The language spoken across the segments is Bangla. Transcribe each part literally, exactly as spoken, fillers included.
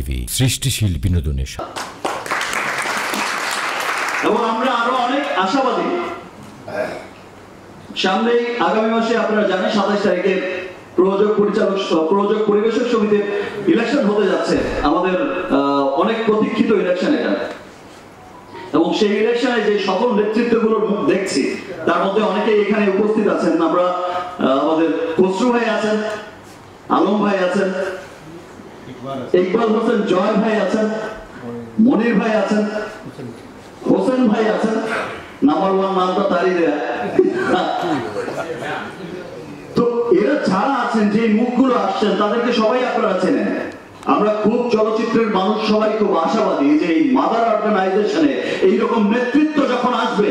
টিভি, সৃষ্টিশীল বিনোদনের এবং আমরা আরো অনেক আশাবাদী। সামনেই আগামী মাসে আপনারা জানেন সাতাশ তারিখে প্রযোজক পরিচালক প্রযোজক পরিবেশক সমিতির ইলেকশন হতে যাচ্ছে। আমাদের অনেক প্রতীক্ষিত ইলেকশন এটা, এবং সেই ইলেকশনে যে সকল নেতৃত্বগুলোর মুখ দেখছি তার মধ্যে অনেকেই এখানে উপস্থিত আছেন। আমরা আমাদের খসরু ভাই আছেন, আলম ভাই আছেন, ইকবাল হোসেন জয় ভাই আছেন, মনির ভাই আছেন, হোসেন ভাই আছেন, নাম্বার ওয়ান নামটা তারই দেয়া। তো এরা যারা আছেন, যে মুখগুলো আসছেন তাদেরকে সবাই আপনারা চেনেন। আমরা খুব চলচ্চিত্রের মানুষ সবাই খুব আশাবাদী যে এই মাদার অর্গানাইজেশনে এইরকম নেতৃত্ব যখন আসবে,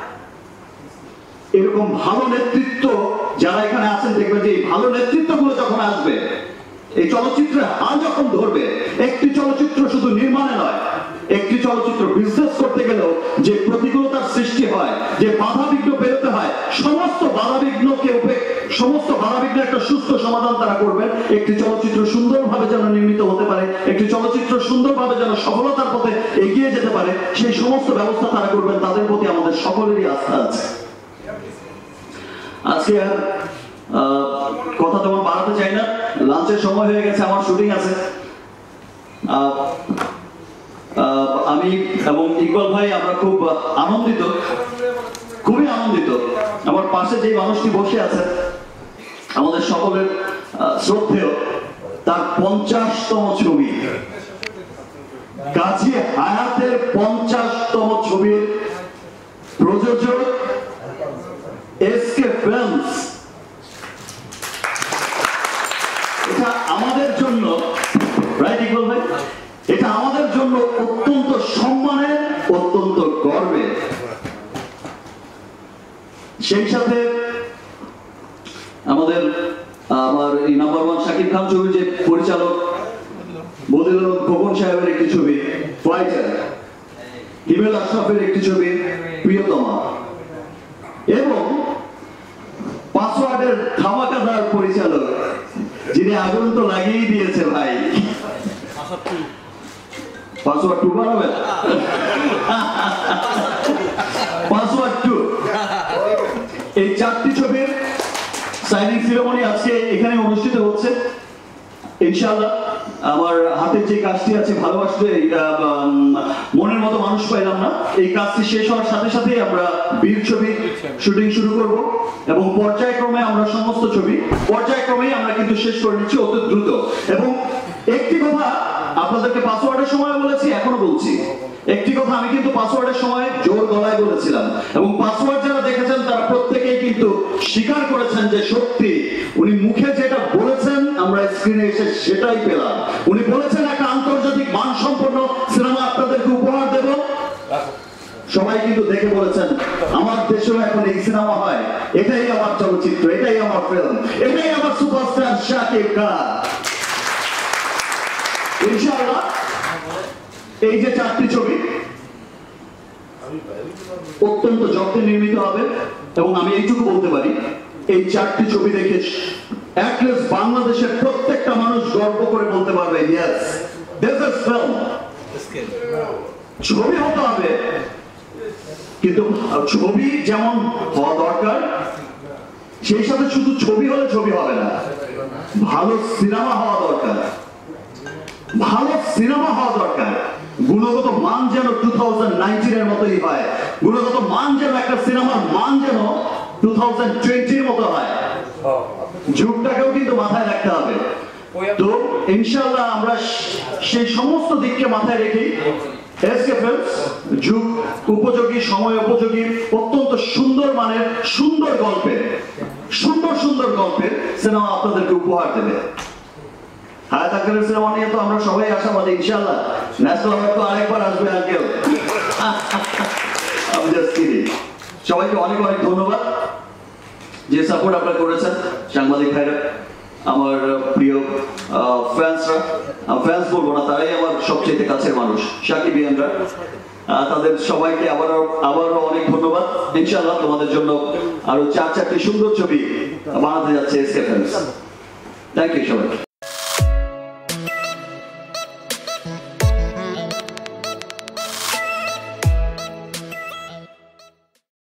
এরকম ভালো নেতৃত্ব যারা এখানে আছেন দেখবেন যে এই ভালো নেতৃত্বগুলো যখন আসবে, এই চলচ্চিত্রের হাল যখন ধরবে, একটি চলচ্চিত্র শুধু নির্মাণে নয়, একটি চলচ্চিত্র বিজনেস করতে গেলেও যে প্রতিকূলতার সৃষ্টি হয়, যে বাধা বিঘ্ন পেরোতে হয়, সমস্ত বাধা বিঘ্নকে সমস্ত বাধা বিঘ্ন একটা সুস্থ সমাধান তারা করবেন। একটি চলচ্চিত্র সুন্দরভাবে যেন নির্মিত হতে পারে, একটি চলচ্চিত্র সুন্দরভাবে যেন সফলতার পথে এগিয়ে যেতে পারে, সেই সমস্ত ব্যবস্থা তারা করবেন। তাদের প্রতি আমাদের সকলেরই আস্থা আছে। আজকে আর কথা তেমন বাড়াতে চাই না, লাঞ্চের সময় হয়ে গেছে, আমার শুটিং আছে। আমি এবং ইকবাল ভাই আমরা খুব আনন্দিত, খুবই আনন্দিত। আমার পাশে যে মানুষটি বসে আছেন আমাদের সকলের শ্রদ্ধেয়, তার পঞ্চাশতম ছবি, কাজী হায়াতের পঞ্চাশতম ছবির প্রযোজক এসকে ফিল্মস। এটা আমাদের জন্য, রাইট ইকবাল ভাই, এটা আমাদের জন্য অত্যন্ত সম্মানের, অত্যন্ত গর্বের। সেই সাথে আমাদের আমার এই নাম্বার ওয়ান শাকিব খান ছবির যে পরিচালক বদিউল খোকন সাহেবের একটি ছবি ফাইটার, হিমেল আশরাফের একটি ছবি প্রিয়তমা, এবং পাসওয়ার্ডের ধামাকাদার পরিচালক যিনি আগুন তো লাগিয়েই দিয়েছে ভাই, পাসওয়ার্ড টু বানাবেন, পাসওয়ার্ড টু। এই চারটি ছবির সাইনিং সেরেমনি আজকে এখানে অনুষ্ঠিত হচ্ছে। ইনশাআল্লাহ আমার হাতের যে কাজটি আছে, ভালোবাসতে মনের মতো মানুষ পাইলাম না, এই কাজটি শেষ হওয়ার সাথে সাথে আমরা বীর ছবি শুটিং শুরু করব, এবং পর্যায়ক্রমে আমরা সমস্ত ছবি পর্যায়ক্রমেই আমরা কিন্তু শেষ করে নিচ্ছি অতি দ্রুত। এবং একটি কথা আপনাদেরকে পাসওয়ার্ডের সময় বলেছি, এখনো বলছি, একটি কথা আমি কিন্তু পাসওয়ার্ডের সময় জোর গলায় বলেছিলাম, এবং পাসওয়ার্ড যারা দেখেছেন তারা প্রত্যেকেই কিন্তু স্বীকার করেছেন যে সত্যি উনি মুখে যেটা বলেছেন আমরা স্ক্রিনে এসে সেটাই পেলাম। উনি বলেছেন একটা আন্তর্জাতিক মানসম্পন্ন সিনেমা আপনাদেরকে উপহার দেব। সবাই কিন্তু দেখে বলেছেন আমার দেশেও এখন এই সিনেমা হয়, এটাই আমার চলচ্চিত্র, এটাই আমার ফিল্ম, এটাই আমার সুপারস্টার শাকিব খান। ইনশাআল্লাহ এই যে চারটি ছবি অত্যন্ত যত্নে নির্মিত হবে, এবং আমি এইটুকু বলতে পারি এই চারটি ছবি দেখে অ্যাটলিস্ট বাংলাদেশের প্রত্যেকটা মানুষ গর্ব করে বলতে পারবে ইয়েস দিস ইজ ফিল্ম। ছবি হতে হবে, কিন্তু ছবি যেমন হওয়া দরকার, সেই সাথে শুধু ছবি হলে ছবি হবে না, ভালো সিনেমা হওয়া দরকার, ভালো সিনেমা হওয়া দরকার। গুণগত মান যেন টু থাউজেন্ড নাইনটিন এর মতোই হয়, গুণগত মান যেন একটা সিনেমার মান যেন টু থাউজেন্ড টোয়েন্টির মতো হয়। যুগটাকেও কিন্তু মাথায় রাখতে হবে। তো ইনশাআল্লাহ আমরা সেই সমস্ত দিককে মাথায় রেখেই এসকে ফিল্মস যুগ উপযোগী, সময় উপযোগী, অত্যন্ত সুন্দর মানের সুন্দর গল্পের সুন্দর সুন্দর গল্পের সিনেমা আপনাদেরকে উপহার দেবে। হায়াত আঙ্কেলের সিনেমা নিয়ে তো আমরা সবাই আশাবাদী, ইনশাআল্লাহ ন্যাশনাল অ্যাওয়ার্ড তো আরেকবার আসবে আঙ্কেল। আমি জাস্ট কিডিং। সবাইকে অনেক অনেক ধন্যবাদ যে সাপোর্ট আপনারা করেছেন, সাংবাদিক ভাইরা, আমার প্রিয় ফ্যান্সরা, ফ্যান্স বলবো না, তারাই আমার সবচেয়ে কাছের মানুষ, সাকিবিয়ানরা, তাদের সবাইকে আবারও আবারও অনেক ধন্যবাদ। ইনশাআল্লাহ তোমাদের জন্য আরো চার চারটি সুন্দর ছবি বানাতে যাচ্ছে এসকে ফিল্মস। থ্যাংক ইউ সবাই।